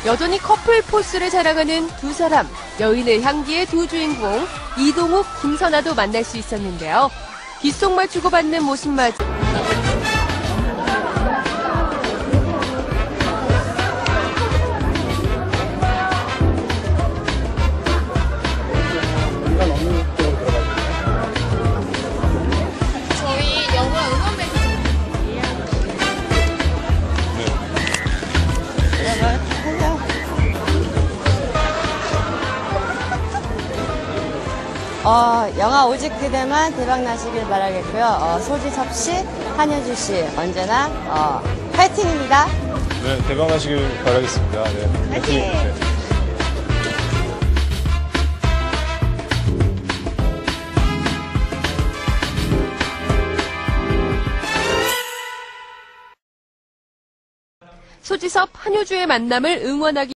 여전히 커플 포스를 자랑하는 두 사람, 여인의 향기의 두 주인공 이동욱, 김선아도 만날 수 있었는데요. 귓속말 주고받는 모습마저 저희 영화 응원 멘트 영화 오직 그대만 대박 나시길 바라겠고요. 소지섭 씨, 한효주 씨 언제나 파이팅입니다. 네, 대박 나시길 바라겠습니다. 네, 파이팅! 네. 소지섭, 한효주의 만남을 응원하기